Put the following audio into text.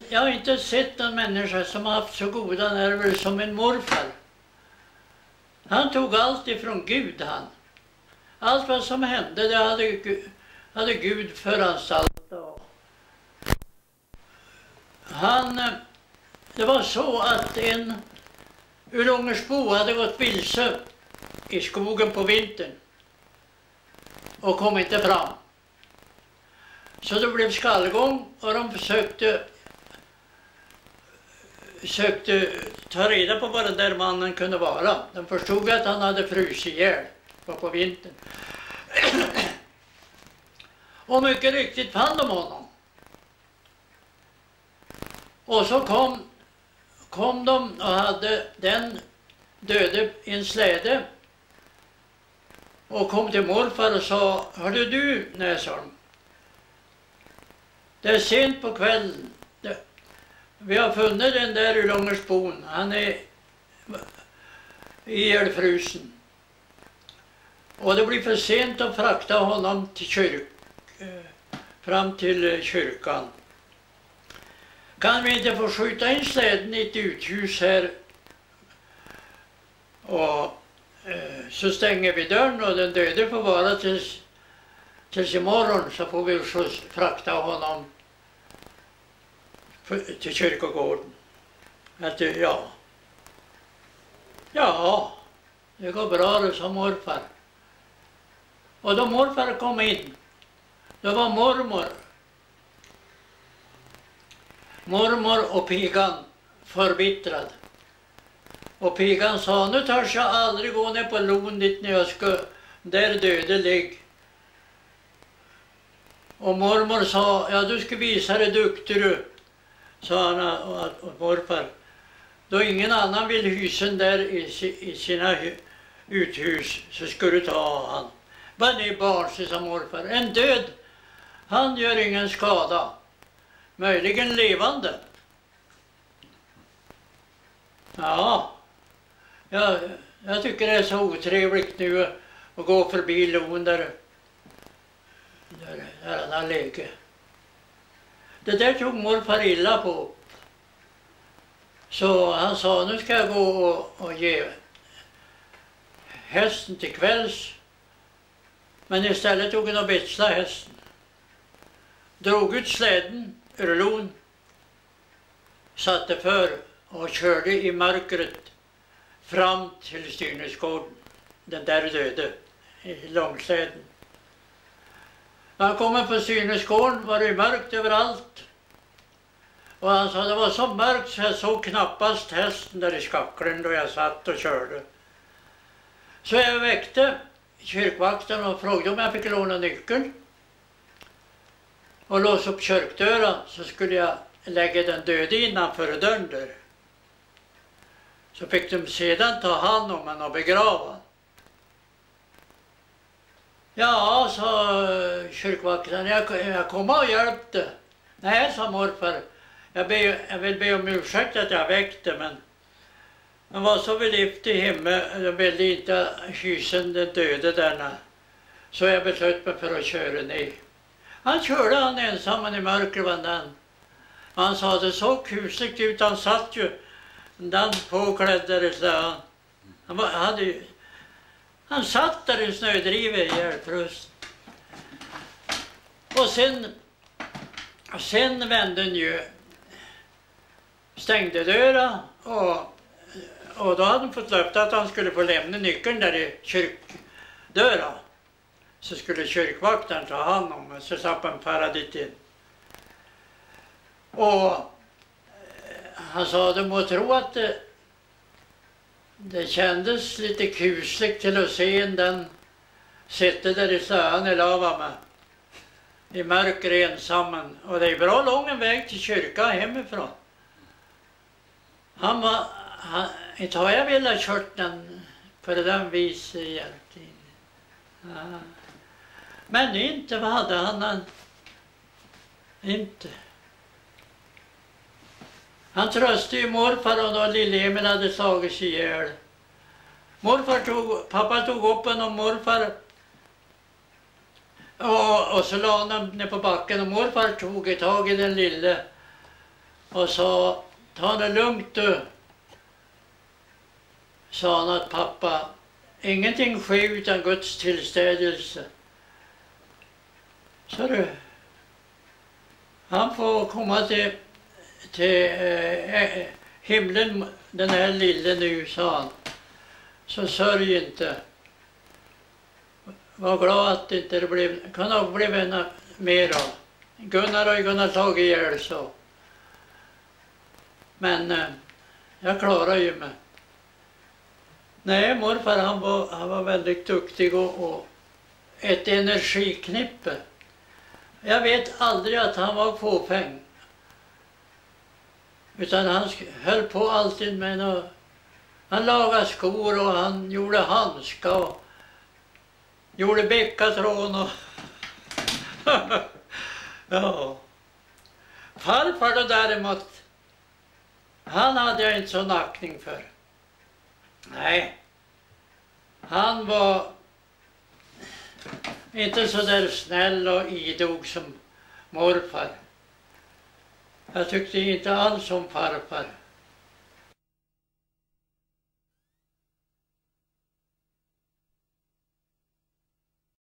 jag har inte sett någon människa som har haft så goda nerver som min morfar. Han tog allt ifrån Gud han. Allt vad som hände det hade Gud föranstaltat. Det var så att en Ulångersbo hade gått vilse i skogen på vintern och kom inte fram. Så det blev skallgång och de försökte ta reda på vad den där mannen kunde vara. De förstod att han hade frusit ihjäl på vintern. Och mycket riktigt fann de honom. Och så kom de och hade den döde i en släde och kom till morfar och sa: hörde du, Näsholm, det är sent på kvällen. Vi har funnit den där Ulångersbon. Han är ihjälfrusen. Och det blir för sent att frakta honom till fram till kyrkan. Kan vi inte få skjuta in släden i ett uthus här och så stänger vi dörren och den döde får vara tills imorgon, så får vi frakta honom till kyrkogården. Ja, det går bra, det, sa morfar. Och då morfar kom in, då var mormor och pigan förbittrad. Och pigan sa: nu törs jag aldrig gå ner på lon dit när jag ska där döde ligg. Och mormor sa: ja, du ska visa dig duktig du, sa han och morfar. Då ingen annan vill hysen där i sina uthus så ska du ta han. Vad ni barn, sa morfar. En död, han gör ingen skada. Möjligen levande. Ja, jag tycker det är så otrevligt nu att gå förbi lon där han har legat. Det där tog morfar illa på. Så han sa: nu ska jag gå och ge hästen till kvälls. Men istället tog han och betslade hästen. Drog ut släden ur lon, satte för och körde i mörkret fram till styrningsgården. Den där döde i långsläden. När han kom på styrningsgården var det mörkt överallt. Och han sa: det var så mörkt så jag såg knappast hästen där i skacklen då jag satt och körde. Så jag väckte kyrkvakten och frågade om jag fick låna nyckeln och låsa upp kyrkdörren, så skulle jag lägga den döde innanför dörren där. Så fick de sedan ta hand om honom och begrava. Ja, sa kyrkvakten, jag kommer och hjälpte. Nej, sa morfar, jag vill be om ursäkt att jag väckte, men han var så vid lift i himmel, jag ville inte hysen den döde där. Så jag beslöt mig för att köra ner. Han körde han ensam i mörkret. Han sa: det så kusligt ut, han satt ju den påklädd där i släden. Han satt där i snödrivet i hjälpfrust. Och sen vände han ju, stängde dörren och då hade han fått löfte att han skulle få lämna nyckeln där i kyrkdörren. Så skulle kyrkvakten ta hand om och så slapp han fara dit in. Och han sa: du må tro att det kändes lite kusligt till att se den sitta där i snön i lava med i mörker ensam. Och det är bra lång en väg till kyrkan hemifrån. Inte har jag velat kört den på den viset egentligen. Ja. Men inte, vad hade han? Inte. Han tröstade ju morfar och då Lill-Emil hade slagit sig ihjäl. Pappa tog upp honom, morfar och så la han ner på backen och morfar tog tag i den lille och sa, ta det lugnt du, sa han att pappa, ingenting sker utan Guds tillstädelse. Så du, han får komma till himlen, den här lille nu, sa han. Så sörj inte. Var glad att det inte blev, kan ha blivit mera. Gunnar har ju kunnat tagit ihjäl så. Men jag klarar ju mig. Nej, morfar han var väldigt duktig och ett energiknippe. Jag vet aldrig att han var fåfäng. Utan han höll på alltid med något. Han lagade skor och han gjorde handskar och gjorde bäckatrån och ja. Farfar då däremot, han hade jag inte så nackning för. Nej, han var inte så där snäll och idog som morfar. Jag tyckte inte alls om farfar.